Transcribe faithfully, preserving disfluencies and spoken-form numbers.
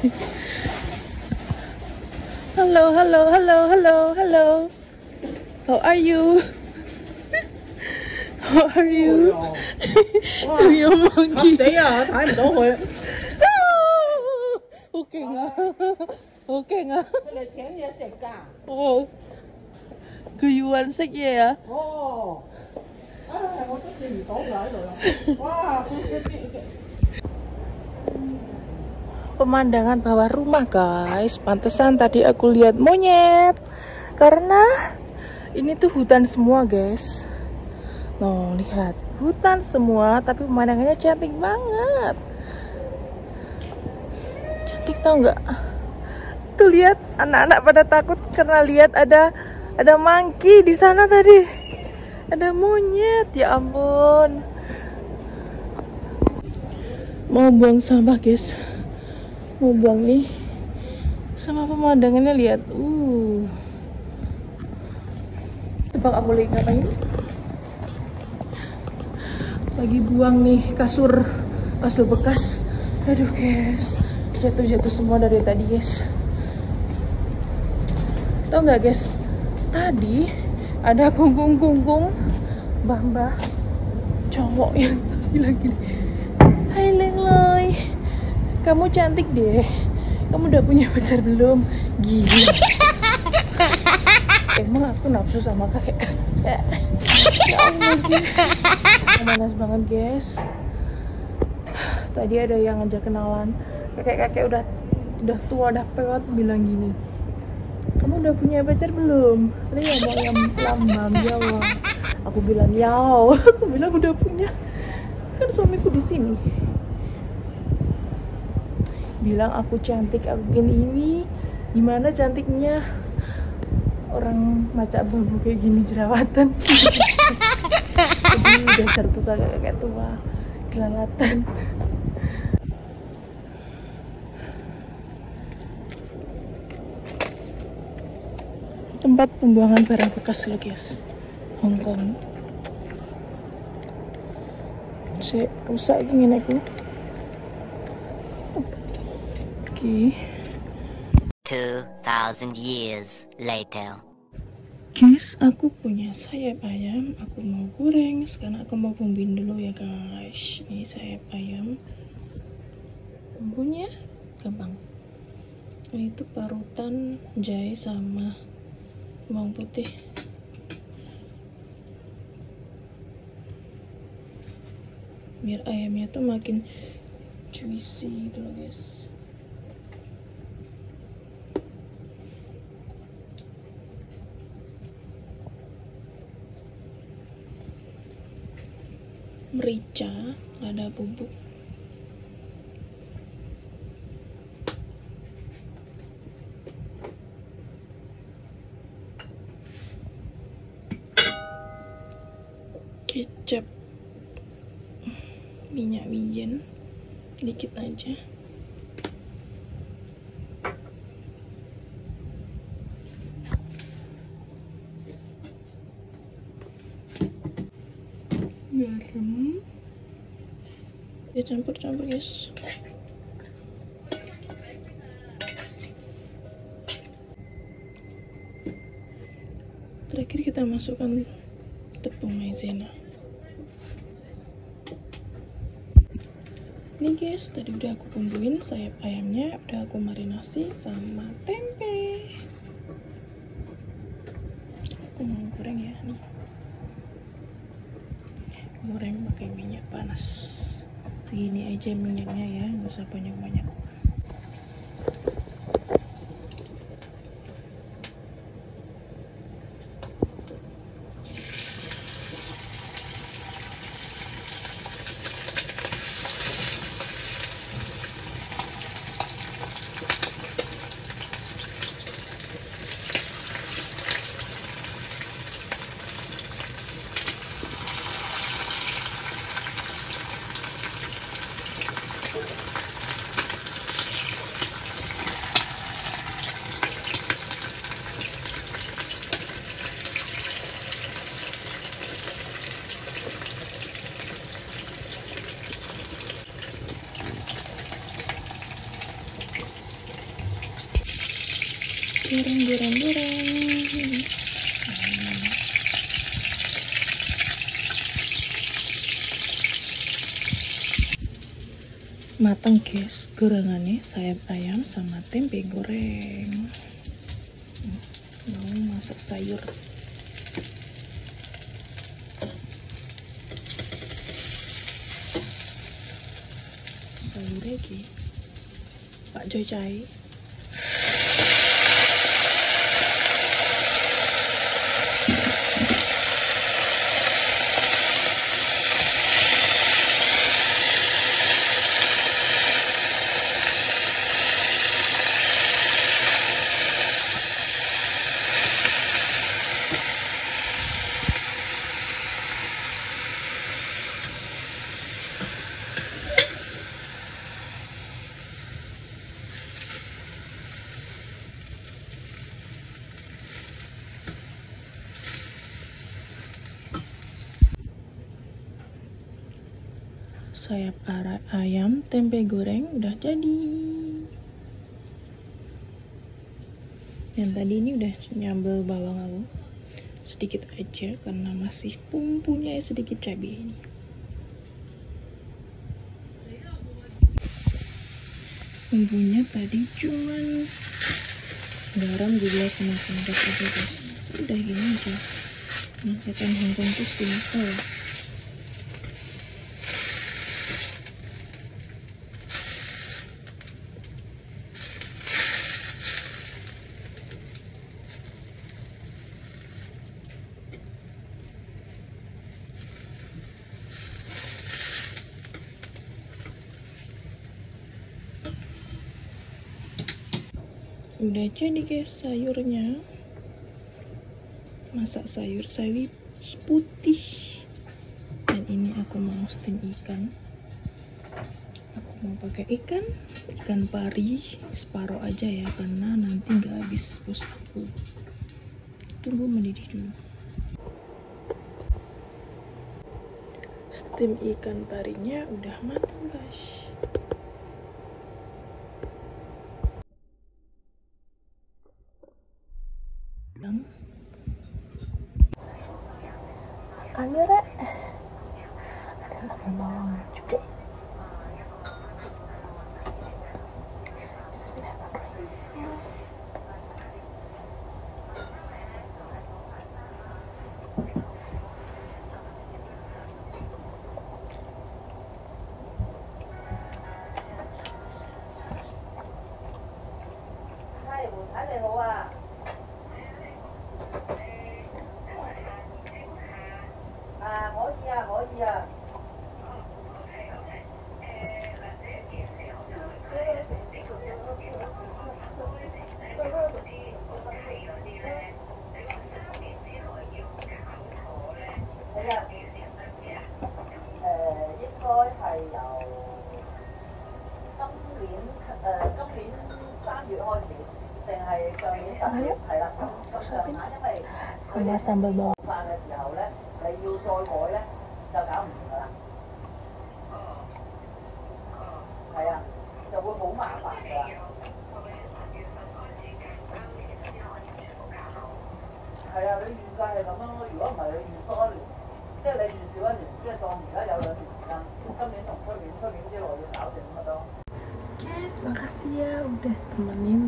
Hello, hello, hello, hello, hello. How are you? How are you? To your monkey. 死啊！睇唔到佢。 好勁啊！好勁啊！ 佢嚟請嘢食㗎。 哦，佢要揾食嘢啊！ 哦，唉，我都見唔到佢喺度啦。哇，佢佢佢。 Pemandangan bawah rumah guys, pantesan tadi aku lihat monyet karena ini tuh hutan semua guys. Noh lihat hutan semua tapi pemandangannya cantik banget, cantik tau nggak? Tuh lihat anak-anak pada takut karena lihat ada ada monkey di sana tadi, ada monyet, ya ampun. Mau buang sampah guys. Mau buang nih sama pemandangannya, lihat uh tebak aku lagi ngapain? Lagi buang nih kasur kasur bekas. Aduh guys, jatuh-jatuh semua dari tadi guys. Tau nggak guys, tadi ada kungkung-kungkung mbah-mbah cowok yang bilang gini, hai Lengloy, kamu cantik deh. Kamu udah punya pacar belum? Gila. Emang aku nafsu sama kakek-kakek. Ya Allah guys. Panas banget guys. Tadi ada yang ngajak kenalan. Kakek-kakek udah udah tua, udah pewat, bilang gini, kamu udah punya pacar belum? Lihat mau yang lambang Jawa. Aku bilang yao. Aku bilang udah punya. Kan suamiku di sini. Bilang aku cantik, aku gini ini. Gimana cantiknya? Orang macam babu kayak gini jerawatan. Jadi dasar tuh kakek-kakek tua, jelalatan. Tempat pembuangan barang bekas loh guys, Hongkong. Saya rusak gini aku. Two thousand years later. Guys, aku punya sayap ayam. Aku mau goreng. Sekarang aku mau bumbuin dulu ya guys. Ini sayap ayam. Bumbunya gampang. Ini tuh parutan jahe sama bawang putih. Biar ayamnya tuh makin juicy gitu loh guys. Merica, lada bubuk, kecap, minyak wijen dikit aja, garam, ya campur-campur guys. Terakhir kita masukkan tepung maizena. Ini guys, tadi udah aku bumbuin sayap ayamnya, udah aku marinasi sama tempe. Aku mau goreng ya nih. Goreng pakai minyak panas. Segini aja minyaknya ya, nggak usah banyak-banyak. goreng goreng goreng. Matang guys gorengannya, sayap ayam sama tempe goreng. Mau masak sayur. Sayur lagi Pak Joy Cai. Sayap ayam tempe goreng udah jadi. Yang tadi ini udah nyambel bawang aku sedikit aja karena masih punya sedikit cabai ini. Bumbunya tadi cuman garam, gula sama sendok aja guys. Udah gini aja. Masakan Hongkong tuh simple. Udah jadi guys sayurnya. Masak sayur sawi putih. Dan ini aku mau steam ikan. Aku mau pakai ikan, ikan pari separuh aja ya, karena nanti nggak habis bos aku. Tunggu mendidih dulu. Steam ikan parinya udah matang guys. Makan ya Rek. Ada sambal bawang juga. Bismillahirrahmanirrahim. Hai, Bu, ada hoa. À, có gì à, có gì à. Đây là ờ,應該係由今年誒今年三月開始，定係上年十月係啦，咁咁上下，因為佢哋 sambal bawang 化嘅時候咧，你要再改咧就搞唔掂噶啦。係啊，就會好麻煩㗎啦。係啊，你預計係咁樣咯。如果唔係你預多一年，即係你預少一年，即係當而家有兩年時間，今年同出年，出年之內要搞掂乜都。 Guys, makasih ya udah temenin